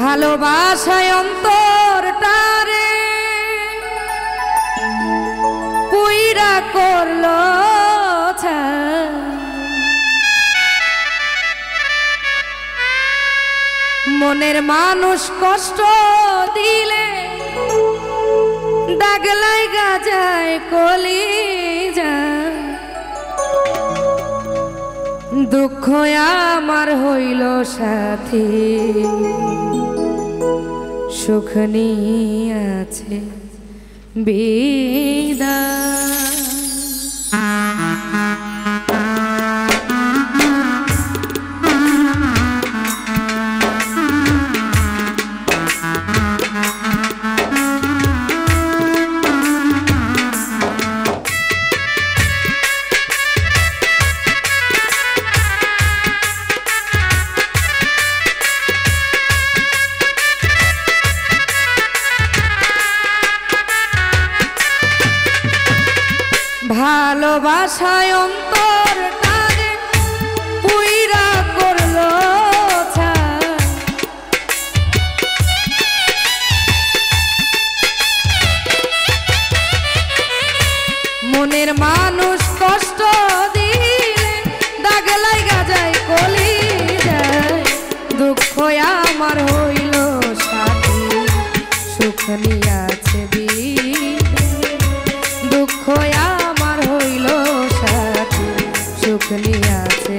ভালোবাসায় অন্তরটারে পুইরা করলো মনের মানুষ কষ্ট দিলে দাগ লাগা যায় কলিজা দুঃখ আমার হইল সাথী সুখ নিয়াছে বিদায় ভালোবাসায় অন্তরটারে পুইরা করলো মনের মানুষ কষ্ট দিলে দাগ লাগা যায় কলিজায় দুঃখ আমার হইল সাথী সুখ নিয়াছে দুঃখ আমার হইল সাথী সুখ নিয়াছে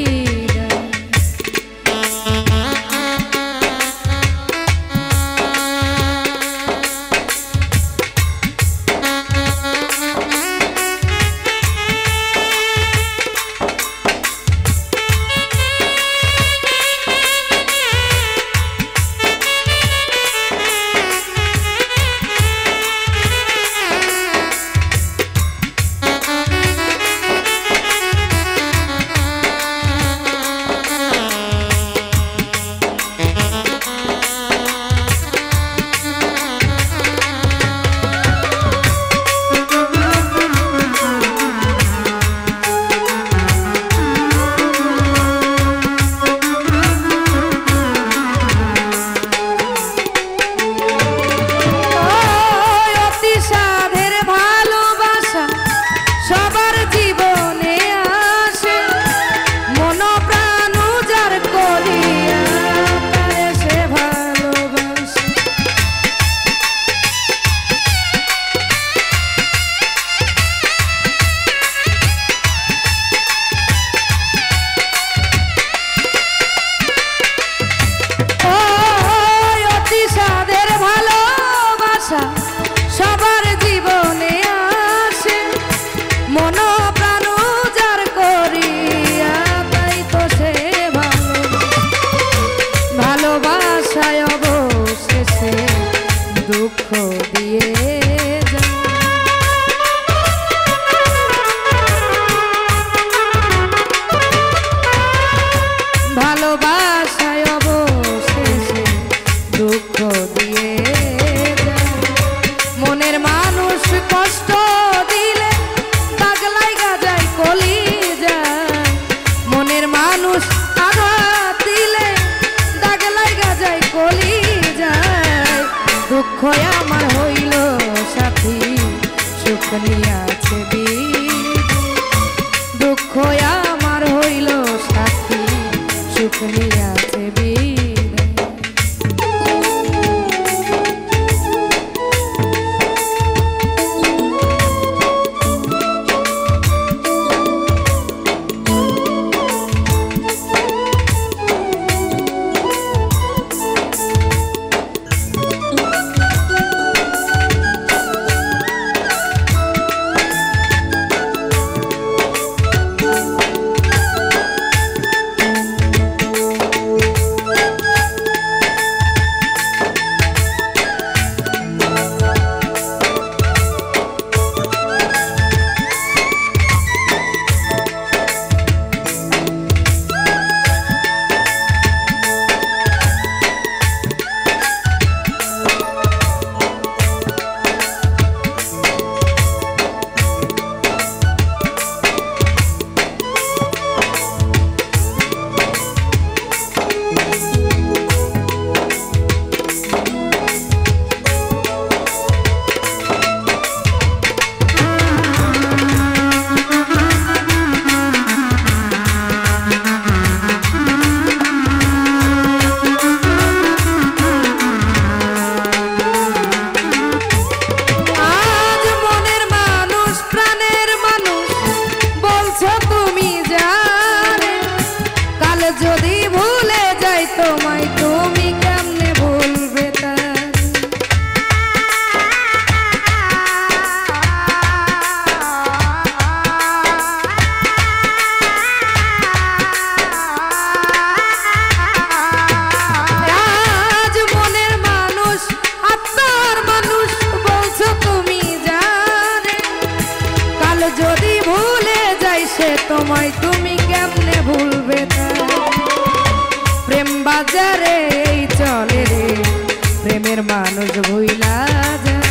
সবার জীবনে আসে মন প্রাণ উজাড় করিয়া তাই তো সে ভালোবাসায় অবশেষে দুঃখ দিয়ে ভালোবাসায় অবশেষে দুঃখ দিয়ে মনের মানুষ কষ্ট দিলে দাগ লাগা যায় কলিজায় মনের মানুষ আঘাত দিলে দাগ লাগা যায় কলিজায় দুঃখ আমার হইল সাথী সুখ নিয়াছে দুঃখ আমার হইল সাথী সুখ নিয়াছে ভুলে যাই সে তোমায় তুমি কেমনে ভুলবে প্রেম বাজারে এই চলে রে প্রেমের মানুষ ভুইলা যায়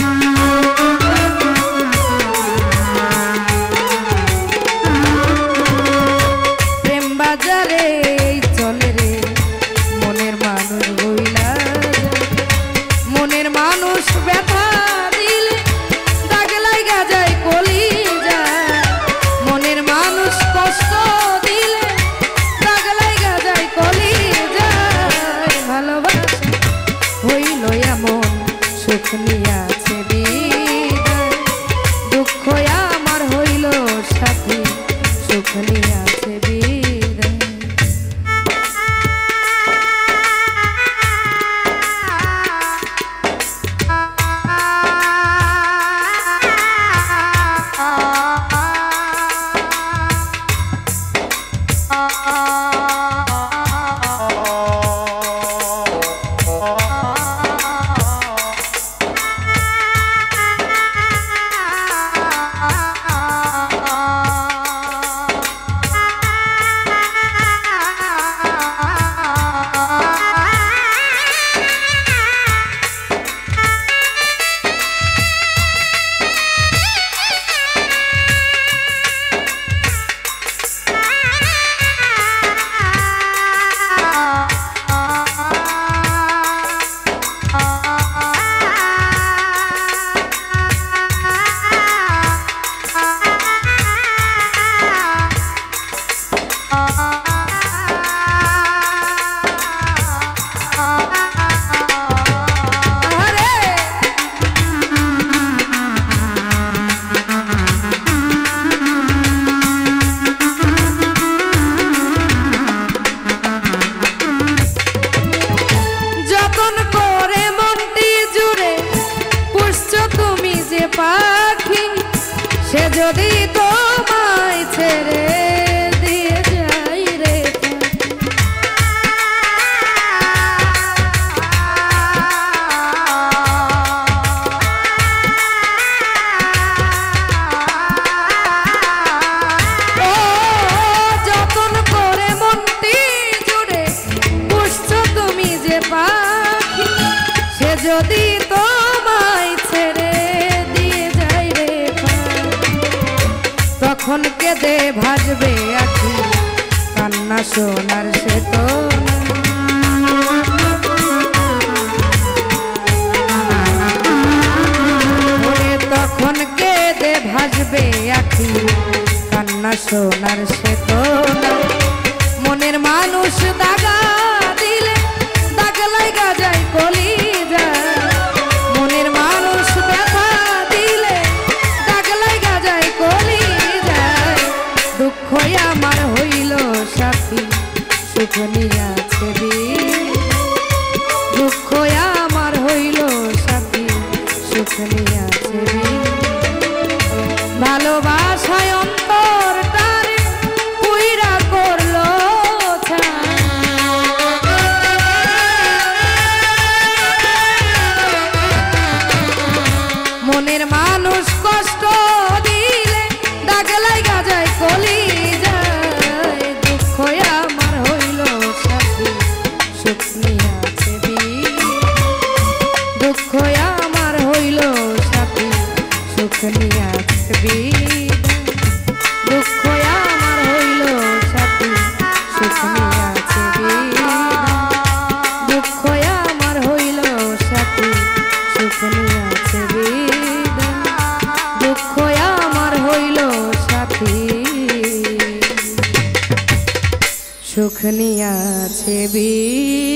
প্রেম বাজারে এই চলে রে মনের মানুষ ভুইলা যায় মনের মানুষ ব্যথা দিলে দাগ লাগা যায় কলি যায় মনের মানুষ কষ্ট দিলে দাগ লাগা যায় কলি যায় ভালোবাসা হইল এমন সুখ নিয়াছে বিদায় দুঃখ আমার হইল সাথী সুখ নিয়াছে বিদায় পাখি সে যদি তোমায় ছেড়ে দিয়ে যাই রে ও যতন করে মনটি জুড়ে পুষছো তুমি যে পাখি সে যদি তোমায় ছেড়ে তখন কেঁদে ভাসবে আখি কান্না সোনার সে তো তখন কেঁদে ভাসবে আখি কান্না সোনার সে তো মনের মানুষ দাগা দিলে দাগ লাগা যায় কলি যায় মনের মানুষ ব্যথা দিলে দাগ লাগা যায় কলি দুঃখ আমার হইল সাথী সুখ নিয়াছে দুঃখ আমার হইল সাথী সুখ নিয়াছে ভালোবাসায় অন্তর তারে পুইরা করলো মনের মানুষ কষ্ট দিলে দাগ লাগা যায় কলি দুঃখ আমার হইল সাথী সুখ নিয়াছে দুঃখ আমার হইল সাথী সুখ নিয়াছে দুঃখ আমার হইল সাথী সুখ নিয়াছে দুঃখ আমার হইল সাথী সুখ নিয়াছে